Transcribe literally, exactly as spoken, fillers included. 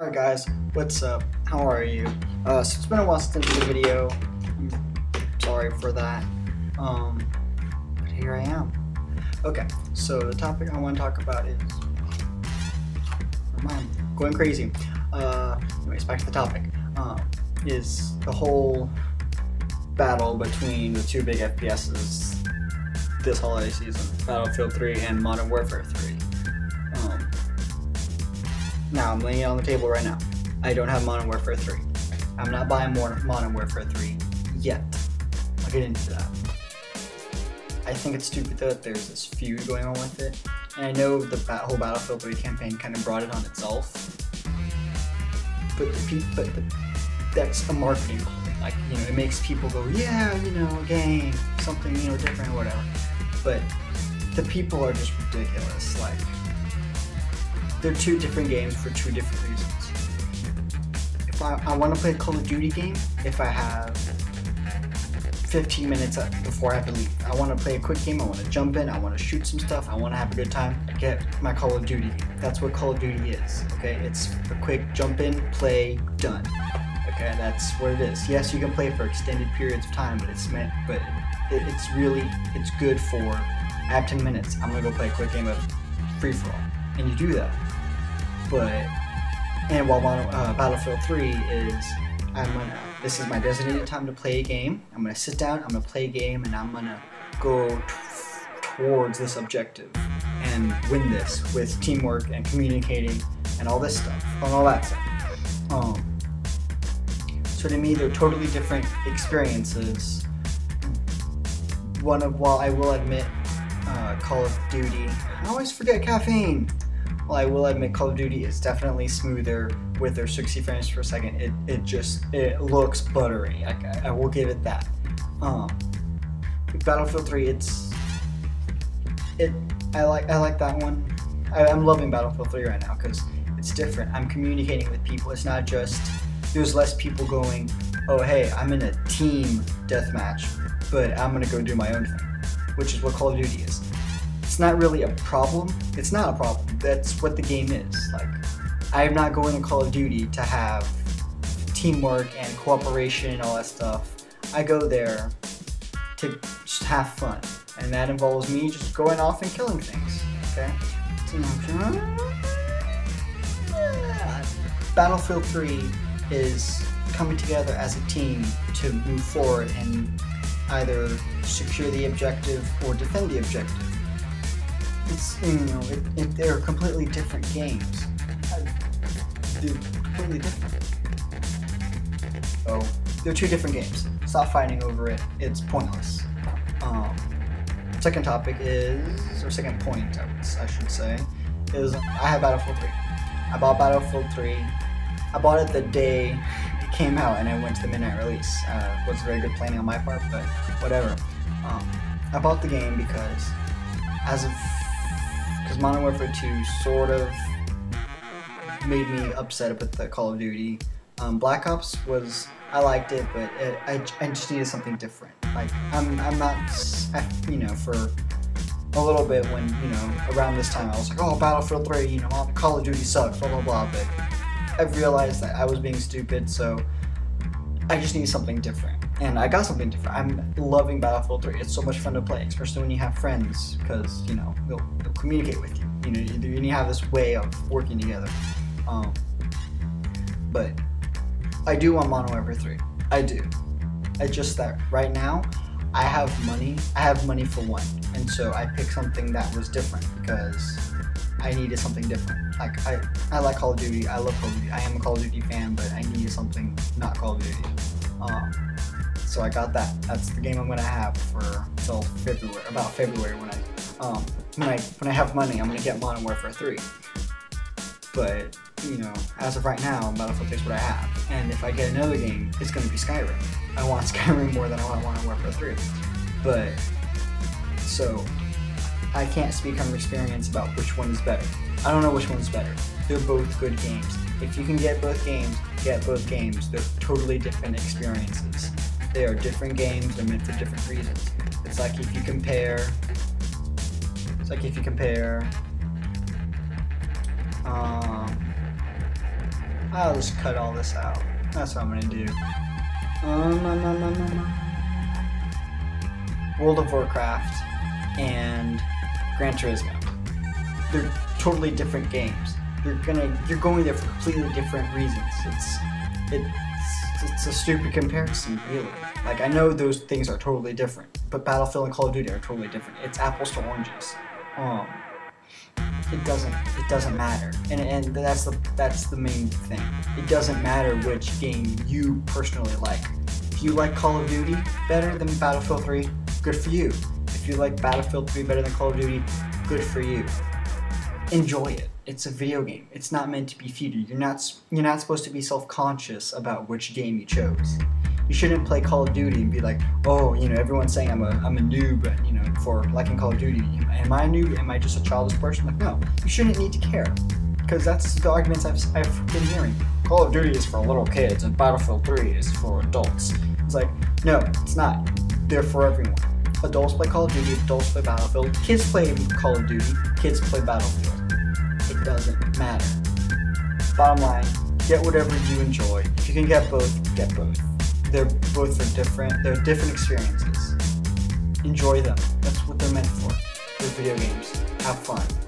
Alright guys, what's up? How are you? Uh, so it's been a while since I did a video. I'm sorry for that. Um, but here I am. Okay, so the topic I want to talk about is... I'm going crazy. Uh, anyways, back to the topic. Um, is the whole battle between the two big F P S's this holiday season, Battlefield three and Modern Warfare three. Um, now, I'm laying it on the table right now. I don't have Modern Warfare three. I'm not buying more Modern Warfare three yet. I'll get into that. I think it's stupid though that there's this feud going on with it. And I know the ba whole Battlefield three campaign kind of brought it on itself. But the but the, that's a marketing point. Like, you know, it makes people go, yeah, you know, a game, something, you know, different or whatever. But the people are just ridiculous. Like, they're two different games for two different reasons. If I, I want to play a Call of Duty game, if I have fifteen minutes before I have to leave. I want to play a quick game, I want to jump in, I want to shoot some stuff, I want to have a good time, I get my Call of Duty game. That's what Call of Duty is, okay? It's a quick jump in, play, done. Okay, that's what it is. Yes, you can play for extended periods of time, but it's meant, but it, it's really, it's good for, I have ten minutes, I'm going to go play a quick game of free-for-all. And you do that. But, and while uh, Battlefield three is, I'm gonna, this is my designated time to play a game. I'm gonna sit down, I'm gonna play a game, and I'm gonna go towards this objective and win this with teamwork and communicating and all this stuff, and all that stuff. Um, so to me, they're totally different experiences. One of, while I will admit, uh, Call of Duty, I always forget caffeine. Well, I will admit Call of Duty is definitely smoother with their sixty frames per second. It it just it looks buttery. I, I will give it that. Um, Battlefield three, it's it. I like I like that one. I, I'm loving Battlefield three right now because it's different. I'm communicating with people. It's not just there's less people going, oh hey, I'm in a team deathmatch, but I'm gonna go do my own thing, which is what Call of Duty is. It's not really a problem. It's not a problem. That's what the game is. Like, I'm not going to Call of Duty to have teamwork and cooperation and all that stuff. I go there to just have fun, and that involves me just going off and killing things. Okay. Battlefield three is coming together as a team to move forward and either secure the objective or defend the objective. It's, you know, it, it, they're completely different games. They're completely different. Oh, they're two different games. Stop fighting over it. It's pointless. Um, second topic is, or second point, I should say, is I have Battlefield three. I bought Battlefield three. I bought it the day it came out, and I went to the midnight release. Uh, it wasn't very good planning on my part, but whatever. Um, I bought the game because, as of because Modern Warfare two sort of made me upset with the Call of Duty. Um, Black Ops was, I liked it, but it, I, I just needed something different. Like, I'm, I'm not, I, you know, for a little bit when, you know, around this time I was like, oh, Battlefield three, you know, Call of Duty sucks, blah, blah, blah, but I realized that I was being stupid, so I just need something different. And I got something different. I'm loving Battlefield three. It's so much fun to play, especially when you have friends, because, you know, they'll, they'll communicate with you. You know, you, you have this way of working together. Um, but I do want Modern Warfare three. I do. It's just that right now, I have money. I have money for one. And so I picked something that was different because I needed something different. Like, I, I like Call of Duty. I love Call of Duty. I am a Call of Duty fan, but I needed something not Call of Duty. Um, So I got that. That's the game I'm gonna have for till February. About February when I, um, when I when I have money, I'm gonna get Modern Warfare three. But you know, as of right now, Battlefield three is what I have. And if I get another game, it's gonna be Skyrim. I want Skyrim more than I want Modern Warfare three. But so I can't speak on experience about which one is better. I don't know which one's better. They're both good games. If you can get both games, get both games. They're totally different experiences. They are different games, they're meant for different reasons. It's like if you compare, it's like if you compare, um, I'll just cut all this out. That's what I'm gonna do. Um, um, um, um, um, um. World of Warcraft and Gran Turismo. They're totally different games. You're gonna you're going there for completely different reasons. It's it's it's a stupid comparison, really. Like, I know those things are totally different, but Battlefield and Call of Duty are totally different. It's apples to oranges. Um, it doesn't it doesn't matter, and and that's the that's the main thing. It doesn't matter which game you personally like. If you like Call of Duty better than Battlefield three, good for you. If you like Battlefield three better than Call of Duty, good for you. Enjoy it. It's a video game. It's not meant to be feuded. You're not you're not supposed to be self-conscious about which game you chose. You shouldn't play Call of Duty and be like, oh, you know, everyone's saying I'm a I'm a noob, you know, for liking Call of Duty. Am I a noob? Am I just a childish person? Like, no, you shouldn't need to care, because that's the arguments I've I've been hearing. Call of Duty is for little kids and Battlefield three is for adults. It's like, no, it's not. They're for everyone. Adults play Call of Duty, adults play Battlefield, kids play Call of Duty, kids play Battlefield. It doesn't matter. Bottom line, get whatever you enjoy. If you can get both, get both. They're both are different. They're different experiences. Enjoy them. That's what they're meant for. They're video games. Have fun.